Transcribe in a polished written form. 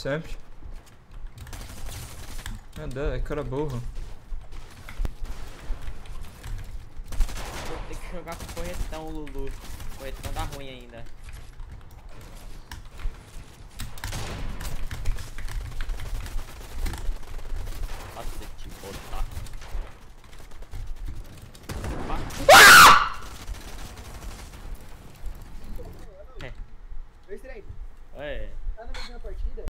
sempre. É cara burro. Vou ter que jogar com corretão, Lulu. Corretão dá ruim ainda. Nossa, te botar. Oi, estranho. É. Tá na mesma partida?